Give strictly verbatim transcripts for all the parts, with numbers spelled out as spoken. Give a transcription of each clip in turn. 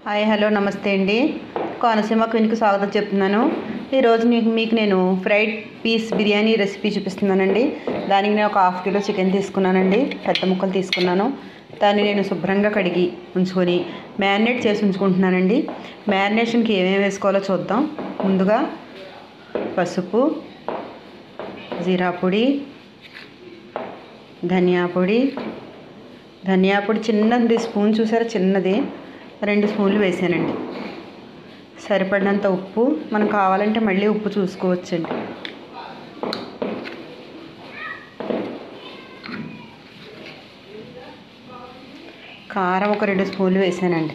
Hi hello నమస్తే అండి. కోనసీమ క్వీన్కి స్వాగతం చెప్తున్నాను. ఈరోజు నీకు మీకు నేను ఫ్రైడ్ పీస్ బిర్యానీ రెసిపీ చూపిస్తున్నానండి. దానికి నేను ఒక హాఫ్ కిలో చికెన్ తీసుకున్నానండి. పెద్ద ముక్కలు తీసుకున్నాను. దాన్ని నేను శుభ్రంగా కడిగి ఉంచుకొని మ్యారినేట్ చేసి ఉంచుకుంటున్నానండి. మ్యారినేషన్కి ఏమేమి వేసుకోవాలో చూద్దాం. ముందుగా పసుపు, జీరా పొడి, ధనియా పొడి ధనియా పొడి చిన్నది స్పూన్ చూసారా, చిన్నది రెండు స్పూన్లు వేసానండి. సరిపడినంత ఉప్పు, మనం కావాలంటే మళ్ళీ ఉప్పు చూసుకోవచ్చండి. కారం ఒక రెండు స్పూన్లు వేసానండి.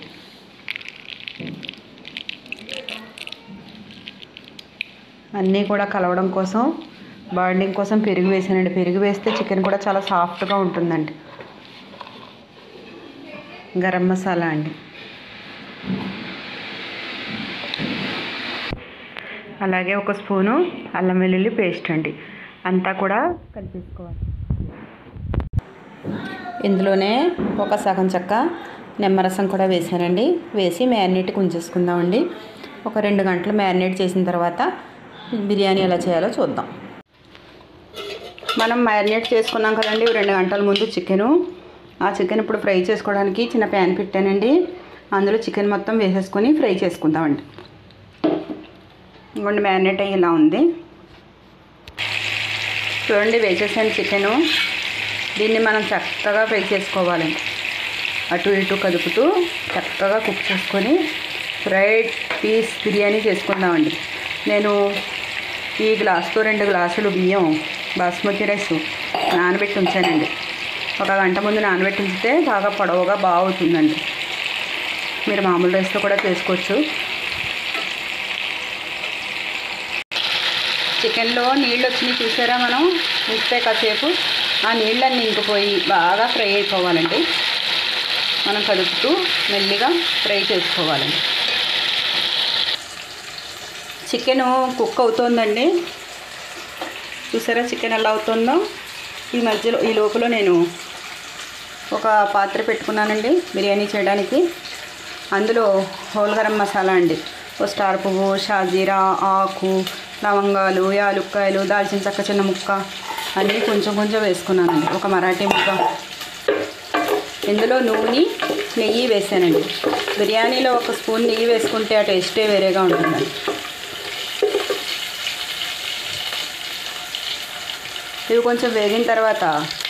అన్నీ కూడా కలవడం కోసం, బాండింగ్ కోసం పెరుగు వేసానండి. పెరుగు వేస్తే చికెన్ కూడా చాలా సాఫ్ట్గా ఉంటుందండి. గరం మసాలా అండి, అలాగే ఒక స్పూను అల్లం వెల్లుల్లి పేస్ట్ అండి. అంతా కూడా కలిపేసుకోవాలి. ఇందులోనే ఒక సగం చెక్క నిమ్మరసం కూడా వేసానండి. వేసి మ్యారినేట్కి ఉంచేసుకుందామండి. ఒక రెండు గంటలు మ్యారినేట్ చేసిన తర్వాత బిర్యానీ ఎలా చేయాలో చూద్దాం. మనం మ్యారినేట్ చేసుకున్నాం కదండి రెండు గంటల ముందు చికెను. ఆ చికెన్ ఇప్పుడు ఫ్రై చేసుకోవడానికి చిన్న ప్యాన్ పెట్టానండి. అందులో చికెన్ మొత్తం వేసేసుకొని ఫ్రై చేసుకుందామండి. ఇంకొండి మ్యారినేట్ అయ్యి ఇలా ఉంది చూడండి. వేసేసాను చికెను. దీన్ని మనం చక్కగా ఫ్రై చేసుకోవాలండి. అటు ఇటు కదుపుతూ చక్కగా కుక్ చేసుకొని ఫ్రైడ్ పీస్ బిర్యానీ చేసుకుందామండి. నేను ఈ గ్లాసుతో రెండు గ్లాసులు బియ్యం బాస్మతి రైస్ నానబెట్టి ఉంచానండి. ఒక గంట ముందు నానబెట్టి ఉంచితే బాగా పొడవుగా బాగా అవుతుందండి. మీరు మామూలు రైస్తో కూడా చేసుకోవచ్చు. చికెన్లో నీళ్ళు వచ్చినాయి చూసారా, మనం ఉంచితే కాసేపు ఆ నీళ్ళన్నీ ఇంకిపోయి బాగా ఫ్రై అయిపోవాలండి. మనం కలుపుతూ మెల్లిగా ఫ్రై చేసుకోవాలండి. చికెను కుక్ అవుతుందండి. చూసారా చికెన్ ఎలా అవుతుందో. ఈ మధ్యలో ఈ లోపల నేను ఒక పాత్ర పెట్టుకున్నానండి బిర్యానీ చేయడానికి. అందులో హోల్ గరం మసాలా అండి, ఓ స్టార్ పువ్వు, షాజీరా ఆకు, లవంగాలు, యాలుక్కాయలు, దాల్చిన చెక్క చిన్న ముక్క అన్నీ కొంచెం కొంచెం వేసుకున్నానండి. ఒక మరాఠీ ముక్క. ఇందులో నూనె నెయ్యి వేసానండి. బిర్యానీలో ఒక స్పూన్ నెయ్యి వేసుకుంటే ఆ టేస్టే వేరేగా ఉంటుందండి. ఇవి కొంచెం వేగిన తర్వాత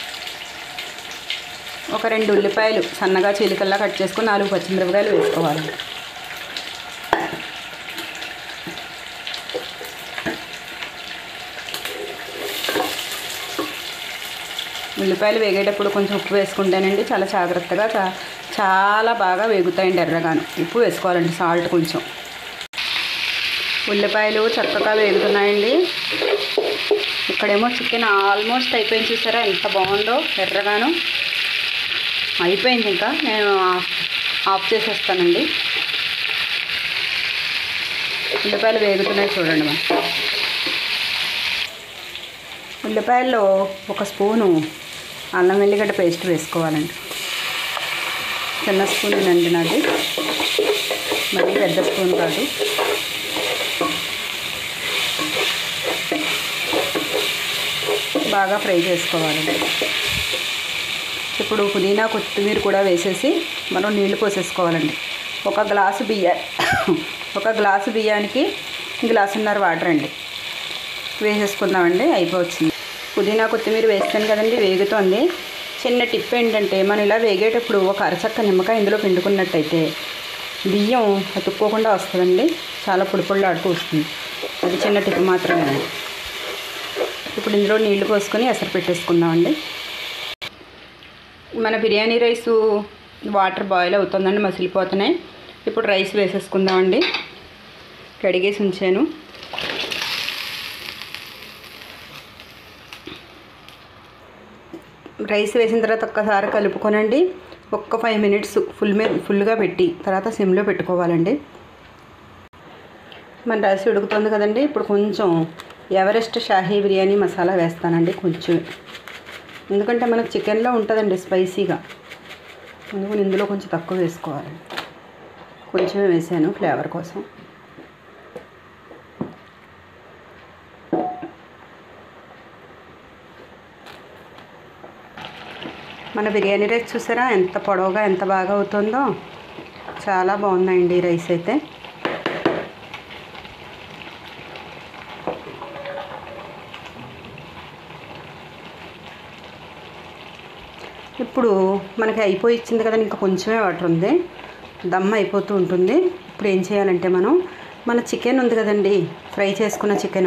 ఒక రెండు ఉల్లిపాయలు సన్నగా చీలికల్లా కట్ చేసుకొని నాలుగు పచ్చిమిరపకాయలు వేసుకోవాలి. ఉల్లిపాయలు వేగేటప్పుడు కొంచెం ఉప్పు వేసుకుంటానండి. చాలా జాగ్రత్తగా చా చాలా బాగా వేగుతాయండి. ఎర్రగాను ఉప్పు వేసుకోవాలండి, సాల్ట్ కొంచెం. ఉల్లిపాయలు చక్కగా వేగుతున్నాయండి. ఇక్కడేమో చికెన్ ఆల్మోస్ట్ అయిపోయింది చూసారా, ఎంత బాగుందో ఎర్రగాను అయిపోయింది. ఇంకా నేను ఆఫ్ చేసేస్తానండి. ఉల్లిపాయలు వేగుతున్నాయి చూడండి. మనం ఉల్లిపాయల్లో ఒక స్పూను అల్లం వెల్లిగడ్డ పేస్ట్ వేసుకోవాలండి. చిన్న స్పూన్ అండి నాది, మరీ పెద్ద స్పూన్ కాదు. బాగా ఫ్రై చేసుకోవాలండి. ఇప్పుడు పుదీనా కొత్తిమీర కూడా వేసేసి మనం నీళ్లు పోసేసుకోవాలండి. ఒక గ్లాసు బియ్య ఒక గ్లాసు బియ్యానికి గ్లాసున్నర వాటర్ అండి వేసేసుకుందామండి. అయిపోవచ్చింది. పుదీనా కొత్తిమీర వేస్తాను కదండి, వేగుతోంది. చిన్న టిప్ ఏంటంటే, మనం ఇలా వేగేటప్పుడు ఒక అరచక్క నిమ్మకాయ ఇందులో పిండుకున్నట్టయితే బియ్యం అతుక్కోకుండా వస్తుందండి. చాలా పొడి పొడిలాడుతూ వస్తుంది. అది చిన్న టిప్ మాత్రమేనండి. ఇప్పుడు ఇందులో నీళ్లు పోసుకొని ఎసరు పెట్టేసుకుందామండి. మన బిర్యానీ రైసు వాటర్ బాయిల్ అవుతుందండి, మసిలిపోతున్నాయి. ఇప్పుడు రైస్ వేసేసుకుందామండి. కడిగేసి ఉంచాను. రైస్ వేసిన తర్వాత ఒక్కసారి కలుపుకోనండి. ఒక్క ఫైవ్ మినిట్స్ ఫుల్ మీద ఫుల్గా పెట్టి తర్వాత సిమ్లో పెట్టుకోవాలండి. మన రైస్ ఉడుకుతుంది కదండి. ఇప్పుడు కొంచెం ఎవరెస్ట్ షాహీ బిర్యానీ మసాలా వేస్తానండి కొంచెం, ఎందుకంటే మనకు చికెన్లో ఉంటుందండి స్పైసీగా. అందుకని ఇందులో కొంచెం తక్కువ వేసుకోవాలి. కొంచెమే వేసాను ఫ్లేవర్ కోసం. మన బిర్యానీ రైస్ చూసారా ఎంత పొడవుగా ఎంత బాగా అవుతుందో. చాలా బాగుందండి రైస్ అయితే. ఇప్పుడు మనకి అయిపోయి ఇచ్చింది కదా, ఇంకా కొంచెమే వాటర్ ఉంది, దమ్ అయిపోతూ ఉంటుంది. ఇప్పుడు ఏం చేయాలంటే మనం మన చికెన్ ఉంది కదండి, ఫ్రై చేసుకున్న చికెను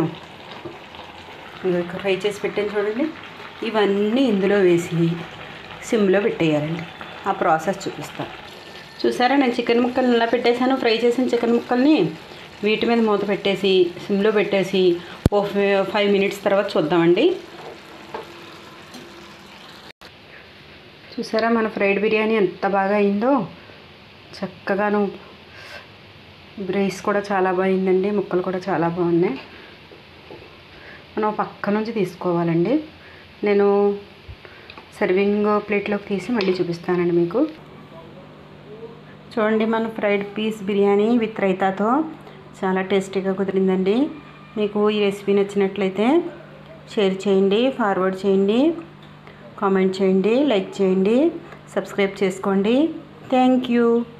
ఫ్రై చేసి పెట్టాను చూడండి, ఇవన్నీ ఇందులో వేసి సిమ్లో పెట్టేయాలండి. ఆ ప్రాసెస్ చూపిస్తాను. చూసారా నేను చికెన్ ముక్కల్ని ఇలా పెట్టేశాను. ఫ్రై చేసిన చికెన్ ముక్కల్ని వీటి మీద మూత పెట్టేసి సిమ్లో పెట్టేసి ఓ ఫైవ్ మినిట్స్ తర్వాత చూద్దామండి. చూసారా మన ఫ్రైడ్ బిర్యానీ ఎంత బాగా అయిందో. చక్కగాను రైస్ కూడా చాలా బాగుందండి, ముక్కలు కూడా చాలా బాగున్నాయి. మనం పక్క నుంచి తీసుకోవాలండి. నేను సర్వింగ్ ప్లేట్లోకి తీసి మళ్ళీ చూపిస్తానండి మీకు. చూడండి మన ఫ్రైడ్ పీస్ బిర్యానీ విత్ రైతాతో చాలా టేస్టీగా కుదిరిందండి. మీకు ఈ రెసిపీ నచ్చినట్లయితే షేర్ చేయండి, ఫార్వర్డ్ చేయండి, కామెంట్ చేయండి, లైక్ చేయండి, సబ్స్క్రైబ్ చేసుకోండి. Thank you.